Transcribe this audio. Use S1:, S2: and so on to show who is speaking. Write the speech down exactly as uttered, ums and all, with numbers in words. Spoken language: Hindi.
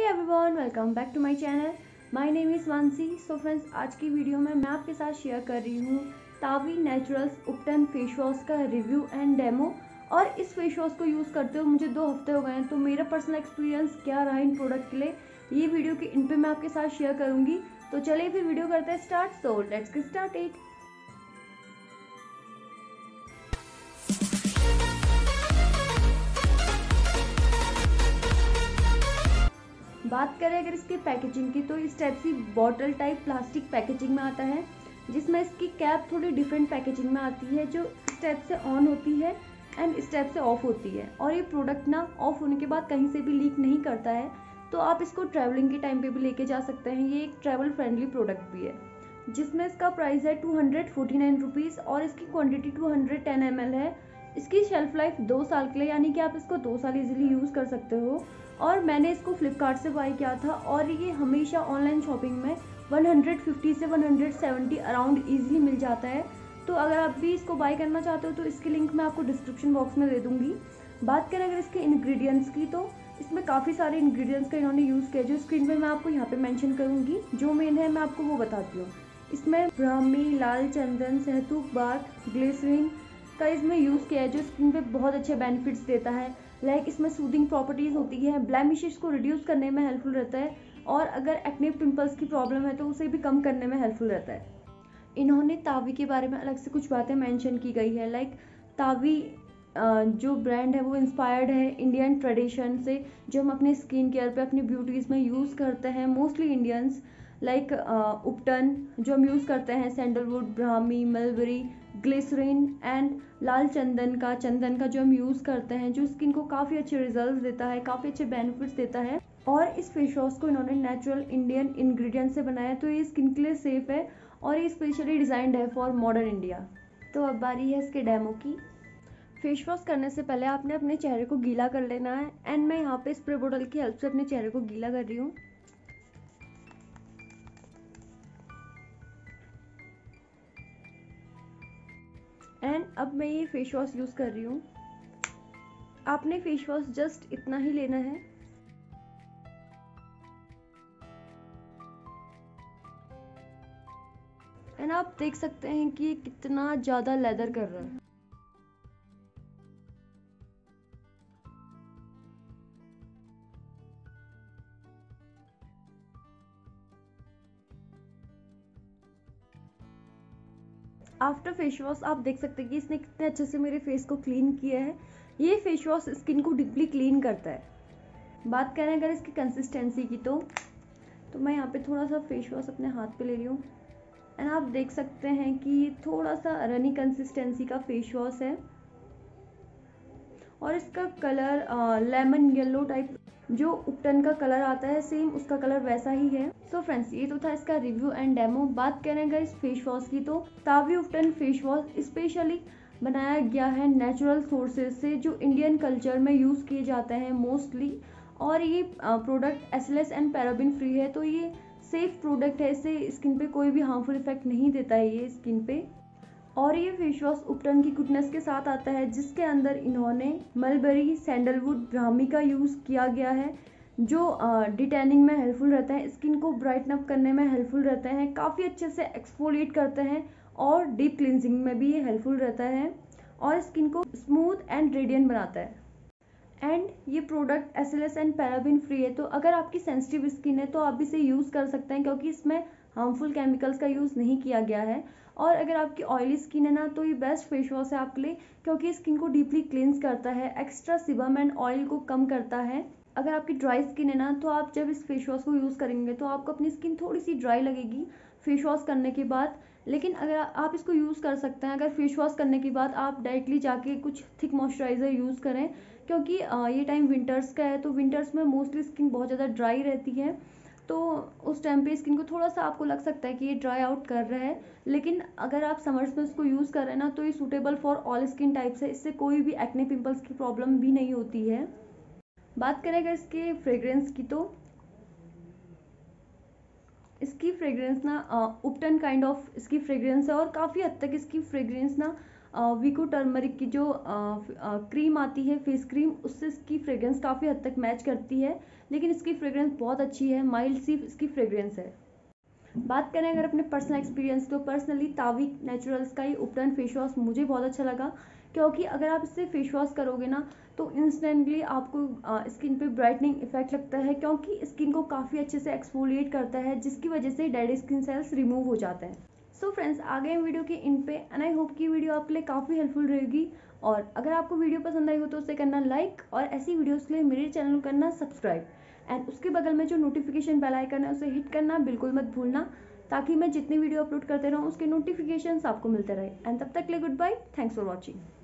S1: Everyone, welcome back to my channel. My name is Mansi. So friends, आज की वीडियो में मैं आपके साथ शेयर कर रही हूँ Tavi naturals ubtan face wash का रिव्यू एंड डेमो। और इस फेस वॉश को यूज़ करते हुए मुझे दो हफ्ते हो गए हैं, तो मेरा पर्सनल एक्सपीरियंस क्या रहा इन प्रोडक्ट के लिए, ये वीडियो के इन पे मैं आपके साथ शेयर करूँगी। तो चलिए फिर वीडियो करते हैं start. So let's get started. बात करें अगर इसकी पैकेजिंग की, तो इस टाइप की बॉटल टाइप प्लास्टिक पैकेजिंग में आता है, जिसमें इसकी कैप थोड़ी डिफरेंट पैकेजिंग में आती है, जो इस टाइप से ऑन होती है एंड इस टाइप से ऑफ होती है। और ये प्रोडक्ट ना ऑफ होने के बाद कहीं से भी लीक नहीं करता है, तो आप इसको ट्रैवलिंग के टाइम पे भी लेके जा सकते हैं। ये एक ट्रैवल फ्रेंडली प्रोडक्ट भी है, जिसमें इसका प्राइस है two hundred forty nine rupees और इसकी quantity two hundred ten M L है। इसकी शेल्फ लाइफ दो साल के लिए, यानी कि आप इसको दो साल इजीली यूज़ कर सकते हो। और मैंने इसको फ्लिपकार्ट से बाय किया था और ये हमेशा ऑनलाइन शॉपिंग में वन फिफ्टी से वन सेवेंटी अराउंड इजीली मिल जाता है। तो अगर आप भी इसको बाय करना चाहते हो तो इसकी लिंक मैं आपको डिस्क्रिप्शन बॉक्स में दे दूँगी। बात करें अगर इसके इंग्रेडिएंट्स की, तो इसमें काफ़ी सारे इंग्रेडिएंट्स का इन्होंने यूज़ किया, जो स्क्रीन पर मैं आपको यहाँ पर मैंशन करूँगी। जो मेन है मैं आपको वो बताती हूँ। इसमें ब्राह्मी, लाल चंदन, सहतूत बार्क, ग्लिसरीन का इसमें यूज़ किया है, जो स्किन पे बहुत अच्छे बेनिफिट्स देता है। लाइक इसमें सूदिंग प्रॉपर्टीज़ होती है, ब्लेमिशेस को रिड्यूस करने में हेल्पफुल रहता है, और अगर एक्ने पिंपल्स की प्रॉब्लम है तो उसे भी कम करने में हेल्पफुल रहता है। इन्होंने तावी के बारे में अलग से कुछ बातें मेंशन की गई है। लाइक तावी जो ब्रांड है वो इंस्पायर्ड है इंडियन ट्रेडिशन से, जो हम अपने स्किन केयर पे, अपनी ब्यूटीज़ में यूज़ करते हैं, मोस्टली इंडियंस। लाइक उपटन जो हम यूज़ करते हैं, sandalwood, brahmi, mulberry, glycerin and लाल चंदन का चंदन का जो हम यूज़ करते हैं, जो स्किन को काफ़ी अच्छे रिजल्ट्स देता है, काफ़ी अच्छे बेनिफिट्स देता है। और इस फेस वॉश को इन्होंने नेचुरल इंडियन इंग्रेडिएंट से बनाया, तो ये स्किन के लिए सेफ है और ये स्पेशली डिज़ाइंड है फॉर मॉडर्न इंडिया। तो अब बारी है इसके डेमो की। फेस वॉश करने से पहले आपने अपने चेहरे को गीला कर लेना है, एंड मैं यहाँ पे स्प्रे बोतल की हेल्प से अपने चेहरे को गीला कर रही हूँ। एंड अब मैं ये फेस वॉश यूज़ कर रही हूँ। आपने फेस वॉश जस्ट इतना ही लेना है। एंड आप देख सकते हैं कि ये कितना ज़्यादा लेदर कर रहा है। आफ्टर फेस वॉश आप देख सकते हैं कि इसने कितने अच्छे से मेरे फेस को क्लीन किया है। ये फेस वॉश स्किन को डीपली क्लीन करता है। बात करें अगर इसकी कंसिस्टेंसी की, तो तो मैं यहाँ पे थोड़ा सा फेस वॉश अपने हाथ पे ले रही हूँ, एंड आप देख सकते हैं कि ये थोड़ा सा रनी कंसिस्टेंसी का फेस वॉश है। और इसका कलर लेमन येलो टाइप, जो उपटन का कलर आता है सेम उसका कलर वैसा ही है। सो so फ्रेंड्स, ये तो था इसका रिव्यू एंड डेमो। बात करें अगर इस फेस वॉश की, तो तावी उपटन फेस वॉश स्पेशली बनाया गया है नेचुरल सोर्सेज से, जो इंडियन कल्चर में यूज़ किए जाते हैं मोस्टली। और ये product SLS and paraben free है, तो ये सेफ प्रोडक्ट है। इससे स्किन पे कोई भी हार्मफुल इफेक्ट नहीं देता है ये स्किन पे। और ये फेस वॉश उपटन की गुडनेस के साथ आता है, जिसके अंदर इन्होंने मलबरी, सैंडलवुड, ब्राह्मी का यूज़ किया गया है, जो डिटैनिंग में हेल्पफुल रहता है, स्किन को ब्राइटन अप करने में हेल्पफुल रहते हैं, काफ़ी अच्छे से एक्सफोलिएट करते हैं, और डीप क्लिनजिंग में भी ये हेल्पफुल रहता है, और स्किन को स्मूथ एंड रेडियंट बनाता है। एंड ये product SLS and paraben free है, तो अगर आपकी सेंसिटिव स्किन है तो आप इसे यूज़ कर सकते हैं, क्योंकि इसमें हार्मफुल केमिकल्स का यूज़ नहीं किया गया है। और अगर आपकी ऑयली स्किन है ना, तो ये बेस्ट फेस वॉश है आपके लिए, क्योंकि स्किन को डीपली क्लींस करता है, एक्स्ट्रा सिबम एंड ऑयल को कम करता है। अगर आपकी ड्राई स्किन है ना, तो आप जब इस फेस वॉश को यूज़ करेंगे तो आपको अपनी स्किन थोड़ी सी ड्राई लगेगी फेस वॉश करने के बाद। लेकिन अगर आप इसको यूज़ कर सकते हैं, अगर फेस वॉश करने के बाद आप डायरेक्टली जाके कुछ थिक मॉइस्चराइज़र यूज़ करें, क्योंकि ये टाइम विंटर्स का है, तो विंटर्स में मोस्टली स्किन बहुत ज़्यादा ड्राई रहती है, तो उस टाइम पे स्किन को थोड़ा सा आपको लग सकता है कि ये ड्राई आउट कर रहा है। लेकिन अगर आप समर्स में इसको यूज़ कर रहे हैं ना, तो ये suitable for all skin types है, इससे कोई भी एक्ने पिंपल्स की प्रॉब्लम भी नहीं होती है। बात करें अगर इसके फ्रेग्रेंस की, तो इसकी फ्रेग्रेंस ना उपटन काइंड ऑफ इसकी फ्रेग्रेंस है, और काफ़ी हद तक इसकी फ्रेग्रेंस ना विको टर्मरिक की जो क्रीम आती है, फेस क्रीम, उससे इसकी फ्रेग्रेंस काफ़ी हद तक मैच करती है, लेकिन इसकी फ्रेग्रेंस बहुत अच्छी है, माइल्ड सी इसकी फ्रेग्रेंस है। बात करें अगर अपने पर्सनल एक्सपीरियंस, तो पर्सनली ताविक नेचुरल्स का ये उपटर्न फेस वॉश मुझे बहुत अच्छा लगा, क्योंकि अगर आप इससे फेस वॉश करोगे ना तो इंस्टेंटली आपको स्किन पे ब्राइटनिंग इफेक्ट लगता है, क्योंकि स्किन को काफ़ी अच्छे से एक्सफोलिएट करता है, जिसकी वजह से डेड स्किन सेल्स रिमूव हो जाते हैं। सो फ्रेंड्स, आ गए वीडियो के इन पे, एंड आई होप कि वीडियो आपके लिए काफ़ी हेल्पफुल रहेगी। और अगर आपको वीडियो पसंद आई हो तो उसे करना लाइक, और ऐसी वीडियोज़ के लिए मेरे चैनल को करना सब्सक्राइब, एंड उसके बगल में जो नोटिफिकेशन बेल आइकन है उसे हिट करना बिल्कुल मत भूलना, ताकि मैं जितनी वीडियो अपलोड करते रहूँ उसके नोटिफिकेशंस आपको मिलते रहे। एंड तब तक के लिए good bye, thanks for watching.